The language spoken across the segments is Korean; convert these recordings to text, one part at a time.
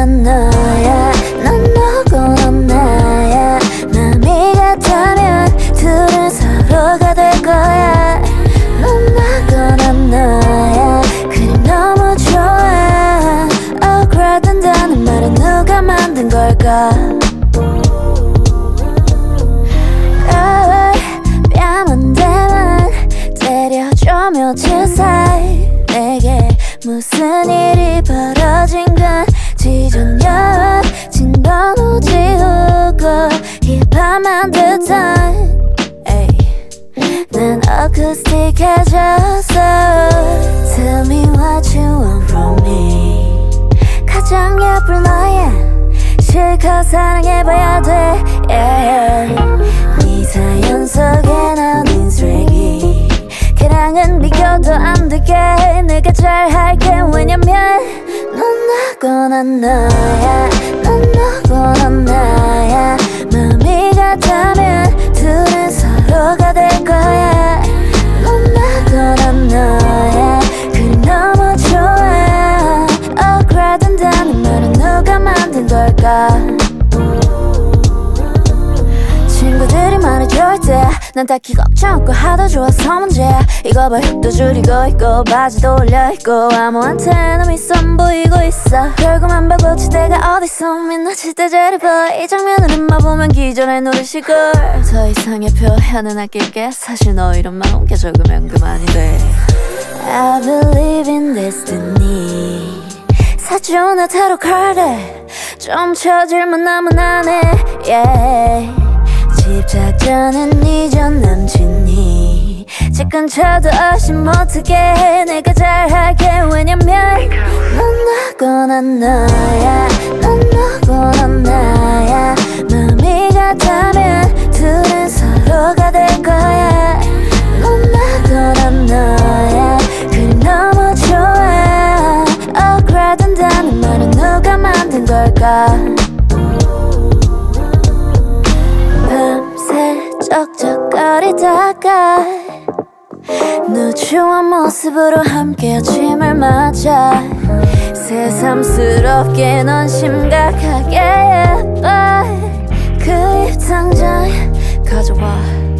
난 너야. 난 너고 넌 나야. 맘이 같다면 둘은 서로가 될 거야. 넌 나고 난 너야. 그림 너무 좋아. 억울하단다는 말은 누가 만든 걸까? 뺨 한 대만 때려줘 며칠 사이 내게 무슨 일이 벌어진 건지 전혀 진번호 지우고 힙합만 듯한 난 어쿠스틱해졌어. Tell me what you want from me. 가장 예쁜 너야. 실컷 사랑해봐야 돼. 네 사연 속에 나는 쓰레기. 걔랑은 비교도 안 되게 내가 잘할게. 왜냐면 넌 나고 난 너야. 넌 너고 넌 나야. 마음이 같다면 둘은 서로가 될 거야. 넌 나고 난 너야. 그림 너무 좋아. 억울하단다는 말은 누가 만든 걸까? 친구들이 말해줄 때 난 딱히 걱정 없고 하도 좋아서 문제야. 이거 봐 흙도 줄이고 있고 바지도 올려있고 아무한테나 미소 안 보이고 있어. 결국만 바고칠 때가 어딨어. 민낯일 때 제리 보여. 이 장면을 엄마 보면 기절해 노릇이고. 더 이상의 표현은 아낄게. 사실 너 이름만 옮겨 적으면 그만이 돼. I believe in destiny. 사주나 타로 카드 좀 쳐질만 하면 안 해. 집착전은 이전 남친이 지금 쳐도 없이 못하게 내가 잘할게. 왜냐면 넌 나고 난 너야. 넌 너고 넌 나야. 마음이 같다면 둘은 서로가 될 거야. 넌 나고 난 너야. 그림 너무 좋아. 억울하단다는 말은 누가 만든 걸까? 밤새 쩍쩍거리다가 누추한 모습으로 함께 아침을 맞아. 새삼스럽게 넌 심각하게 예뻐. 그 입 당장 가져와.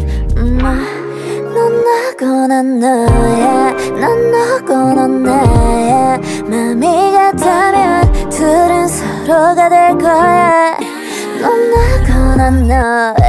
넌 나고 난 너야. 난 너고 넌 나야. 맘이 같다면 둘은 서로가 될 거야. 넌 나고 난 너야.